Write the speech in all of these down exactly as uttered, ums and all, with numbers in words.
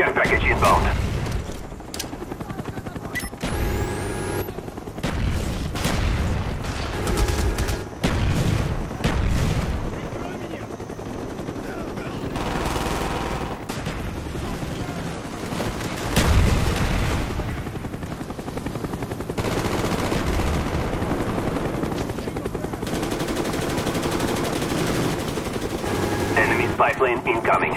care package inbound. Enemy spy plane incoming.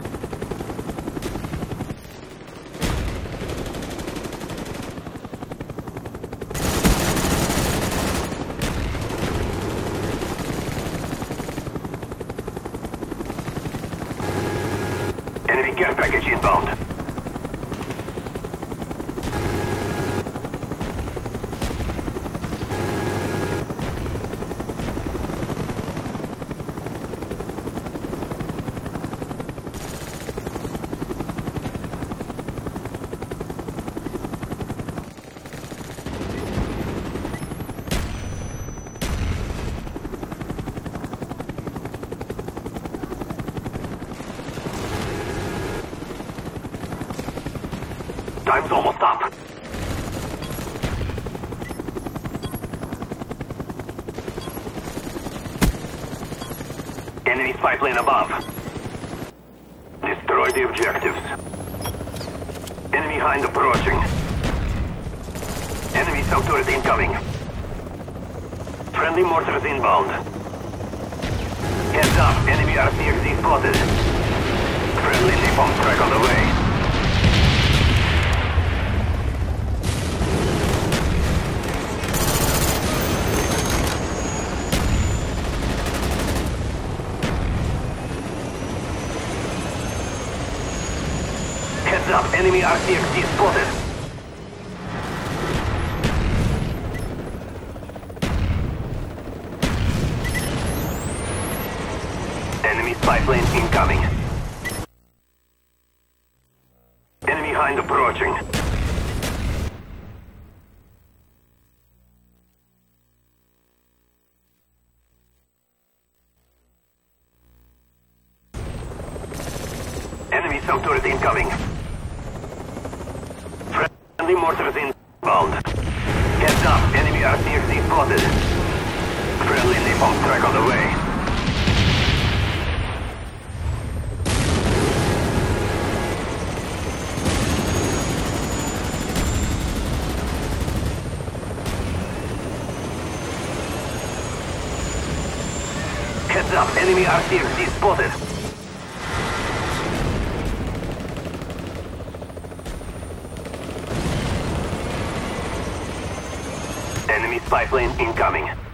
Enemy care package inbound. Time's almost up. Enemy spy plane above. Destroy the objectives. Enemy hind approaching. Enemy sub-turret incoming. Friendly mortars inbound. Heads up, enemy R C X D spotted. Friendly napalm strike on the way. Heads up, enemy R C X D spotted. Enemy spy plane incoming. Enemy hind approaching. Enemy sub-turret incoming. Friendly mortars inbound. Heads up, enemy R C X D spotted. Friendly napalm strike on the way. Heads up, enemy R C X D spotted. Enemy spy plane incoming.